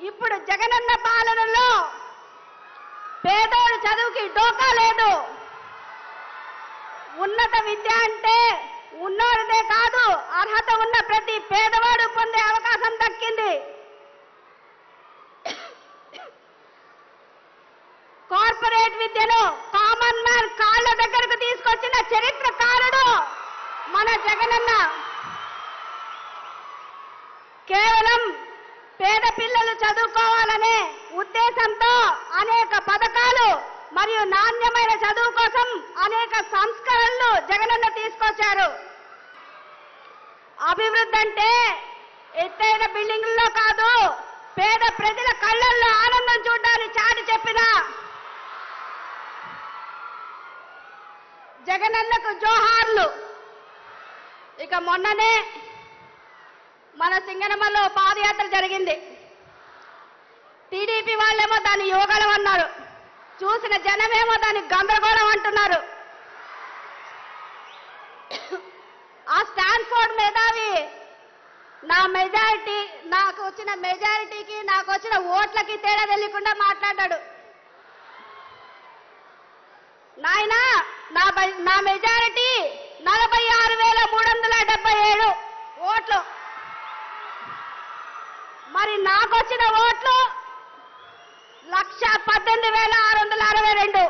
ఇప్పుడు జగనన్న పాలనలో పేదోడు చదువుకి డోకా లేదు. ఉన్నత విద్య అంటే ఉన్నోడిదే కాదు, అర్హత ఉన్న ప్రతి పేదవాడు పొందే అవకాశం దక్కింది. కార్పొరేట్ విద్యను కామన్ మ్యాన్ కాళ్ళ దగ్గరకు తీసుకొచ్చిన చరిత్రకారుడు మన జగనన్న. కేవలం పేద పిల్లలు చదువుకోవాలనే ఉద్దేశంతో అనేక పథకాలు మరియు నాణ్యమైన చదువు కోసం అనేక సంస్కరణలు జగనన్న తీసుకొచ్చారు. అభివృద్ధి అంటే ఎత్తైన బిల్డింగుల్లో కాదు, పేద ప్రజల కళ్ళల్లో ఆనందం చూడడానికి చాటి చెప్పిన జగనన్నకు జోహార్లు. ఇక మొన్ననే మన సింగనమల్లో పాదయాత్ర జరిగింది. టీడీపీ వాళ్ళేమో దాన్ని యోగళం అన్నారు, చూసిన జనమేమో దాన్ని గందరగోళం అంటున్నారు. ఆ స్టాన్ఫోర్డ్ మేధావి నాకు వచ్చిన మెజారిటీకి నాకు వచ్చిన ఓట్లకి తేడా తెలియకుండా మాట్లాడాడు. నాయనా, నా మెజారిటీ 46,377 ఓట్లు. మరి నాకు వచ్చిన ఓట్లు 1,18,662.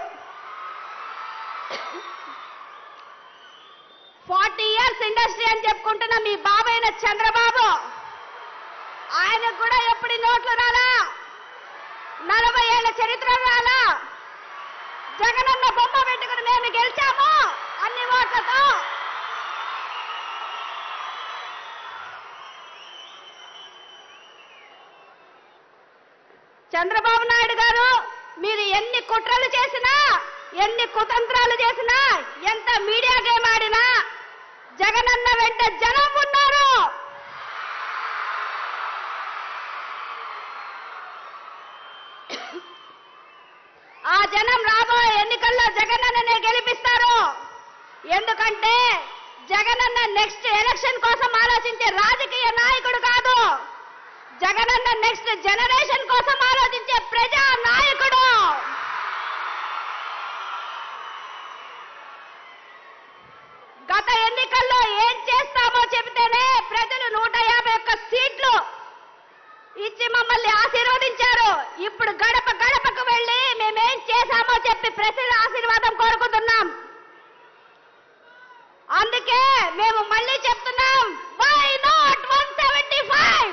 40 ఇయర్స్ ఇండస్ట్రీ అని చెప్పుకుంటున్న మీ బాబైన చంద్రబాబు, ఆయనకు కూడా ఎప్పుడు నోట్లు రాలా, 40 ఏళ్ల చరిత్ర రాలా. జగనన్న బొమ్మ పెట్టుకుని మేము గెలిచాము అన్ని ఓట్లతో. చంద్రబాబు నాయుడు గారు, మీరు ఎన్ని కుట్రలు చేసినా, ఎన్ని కుతంత్రాలు చేసినా, ఎంత మీడియా గేమ్ ఆడినా జగనన్న వెంట జనం ఉన్నారు. ఆ జనం రాబోయే ఎన్నికల్లో జగనన్ననే గెలిపిస్తారు. ఎందుకంటే జగనన్న నెక్స్ట్ ఎలక్షన్ కోసం ఆలోచించే రాజకీయ నాయకుడు కాదు, జగనన్న నెక్స్ట్ జనరేషన్ కోసం ఆలోచించే ప్రజా నాయకుడు. గత ఎన్నికల్లో ఏం చేస్తామో చెబితేనే ప్రజలు 151 సీట్లు ఇచ్చి మమ్మల్ని ఆశీర్వదించారు. ఇప్పుడు గడప గడపకు వెళ్లి మేమేం చేశామో చెప్పి ప్రజల ఆశీర్వాదం కోరుకుంటున్నాం. అందుకే మేము మళ్ళీ చెప్తున్నాం, వై నాట్ 175?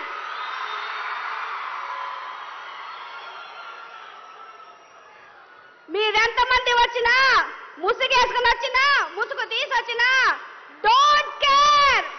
మీరెంతమంది వచ్చినా, ముసుగేసుకుని వచ్చినా, ముసుగు తీసి వచ్చినా, డోంట్ కేర్.